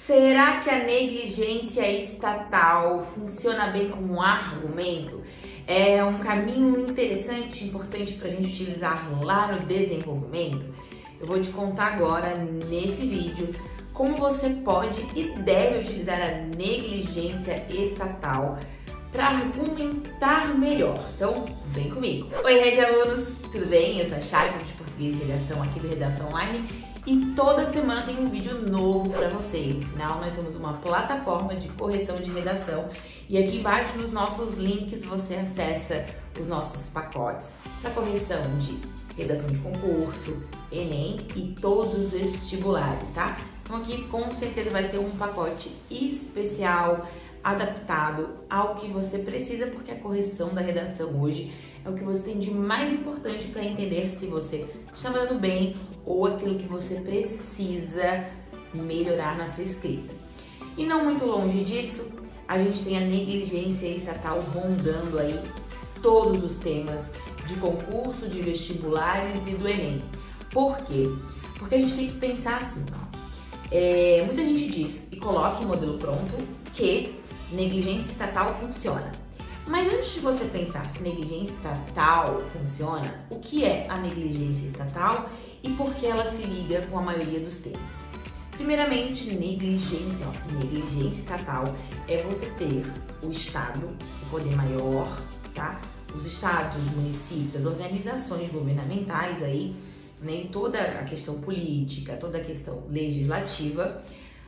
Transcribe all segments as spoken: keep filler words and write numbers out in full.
Será que a negligência estatal funciona bem como um argumento? É um caminho interessante e importante para a gente utilizar lá no desenvolvimento? Eu vou te contar agora nesse vídeo como você pode e deve utilizar a negligência estatal para argumentar melhor. Então, vem comigo! Oi, Rede Alunos! Tudo bem? Eu sou a Chay, professora de Português e Redação aqui do Redação Online, e toda semana tem um vídeo novo para vocês. Afinal, nós somos uma plataforma de correção de redação e aqui embaixo nos nossos links você acessa os nossos pacotes para correção de redação de concurso, Enem e todos os vestibulares, tá? Então aqui com certeza vai ter um pacote especial adaptado ao que você precisa, porque a correção da redação hoje é o que você tem de mais importante para entender se você está mandando bem ou aquilo que você precisa melhorar na sua escrita. E não muito longe disso, a gente tem a negligência estatal rondando aí todos os temas de concurso, de vestibulares e do Enem. Por quê? Porque a gente tem que pensar assim, ó. É, muita gente diz e coloca em modelo pronto que negligência estatal funciona. Mas antes de você pensar se negligência estatal funciona, o que é a negligência estatal e por que ela se liga com a maioria dos temas? Primeiramente, negligência, ó, negligência estatal é você ter o Estado, o poder maior, tá? Os estados, os municípios, as organizações governamentais aí, né, toda a questão política, toda a questão legislativa,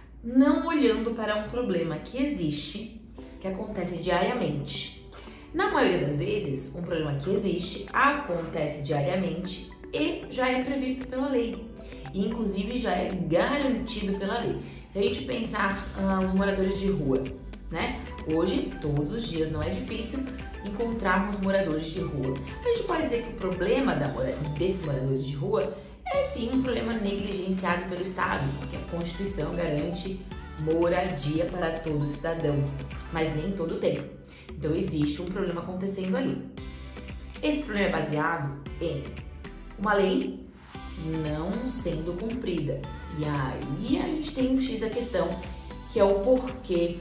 não olhando para um problema que existe, que acontece diariamente. Na maioria das vezes, um problema que existe acontece diariamente e já é previsto pela lei, e inclusive já é garantido pela lei. Se a gente pensar ah, os moradores de rua, né? Hoje, todos os dias, não é difícil encontrarmos moradores de rua. A gente pode dizer que o problema da, desses moradores de rua é sim um problema negligenciado pelo Estado, porque a Constituição garante moradia para todo cidadão, mas nem todo tem. Então existe um problema acontecendo ali. Esse problema é baseado em uma lei não sendo cumprida. E aí a gente tem um X da questão, que é o porquê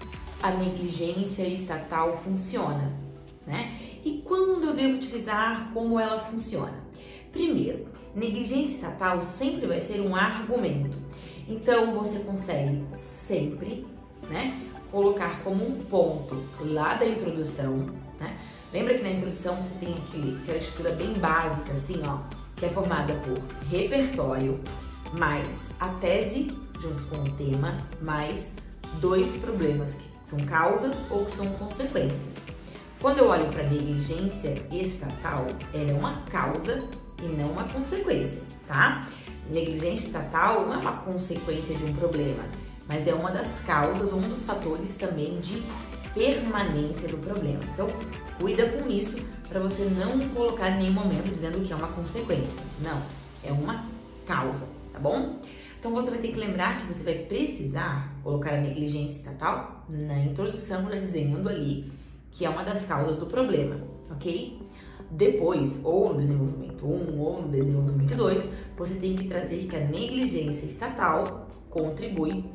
a negligência estatal funciona, né? E quando eu devo utilizar, como ela funciona? Primeiro, negligência estatal sempre vai ser um argumento. Então você consegue sempre, né, colocar como um ponto lá da introdução, né? Lembra que na introdução você tem aquele, aquela estrutura bem básica, assim, ó, que é formada por repertório, mais a tese junto com o tema, mais dois problemas que são causas ou que são consequências. Quando eu olho para negligência estatal, ela é uma causa e não uma consequência, tá? Negligência estatal não é uma consequência de um problema, mas é uma das causas, um dos fatores também de permanência do problema. Então, cuida com isso para você não colocar em nenhum momento dizendo que é uma consequência. Não, é uma causa, tá bom? Então, você vai ter que lembrar que você vai precisar colocar a negligência estatal na introdução, já dizendo ali que é uma das causas do problema, ok? Depois, ou no desenvolvimento um ou no desenvolvimento dois, você tem que trazer que a negligência estatal contribui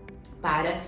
para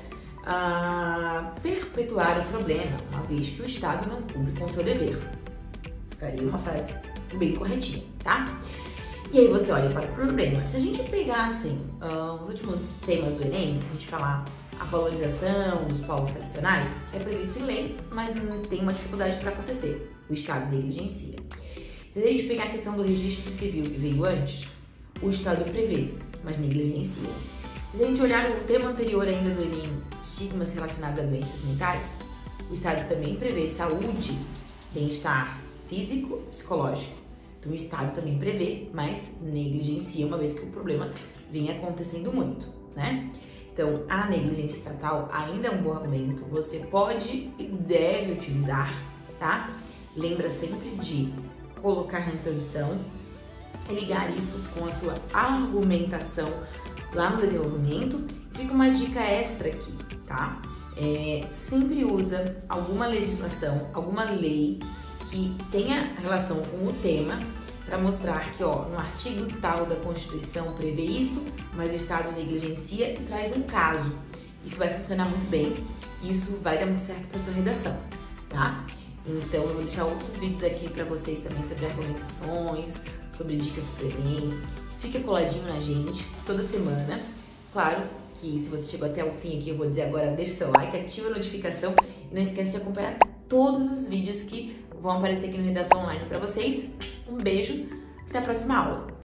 ah, perpetuar o problema, uma vez que o Estado não cumpre com o seu dever. Ficaria uma frase bem corretinha, tá? E aí você olha para o problema. Se a gente pegar, assim, uh, os últimos temas do Enem, se a gente falar a valorização dos povos tradicionais, é previsto em lei, mas não tem uma dificuldade para acontecer. O Estado negligencia. Se a gente pegar a questão do registro civil que veio antes, o Estado prevê, mas negligencia. Se a gente olhar o tema anterior ainda do Enem, estigmas relacionados a doenças mentais, o Estado também prevê saúde, bem-estar físico, psicológico. Então o Estado também prevê, mas negligencia, uma vez que o problema vem acontecendo muito, né? Então a negligência estatal ainda é um bom argumento, você pode e deve utilizar, tá? Lembra sempre de colocar na introdução e ligar isso com a sua argumentação lá no desenvolvimento. Fica uma dica extra aqui, tá? É, sempre usa alguma legislação, alguma lei que tenha relação com o tema para mostrar que, ó, no artigo tal da Constituição prevê isso, mas o Estado negligencia e traz um caso. Isso vai funcionar muito bem, isso vai dar muito certo para sua redação, tá? Então eu vou deixar outros vídeos aqui para vocês também sobre argumentações, sobre dicas para o Enem. Fica coladinho na gente toda semana. Claro que se você chegou até o fim aqui, eu vou dizer agora, deixa o seu like, ativa a notificação e não esquece de acompanhar todos os vídeos que vão aparecer aqui no Redação Online para vocês. Um beijo, até a próxima aula!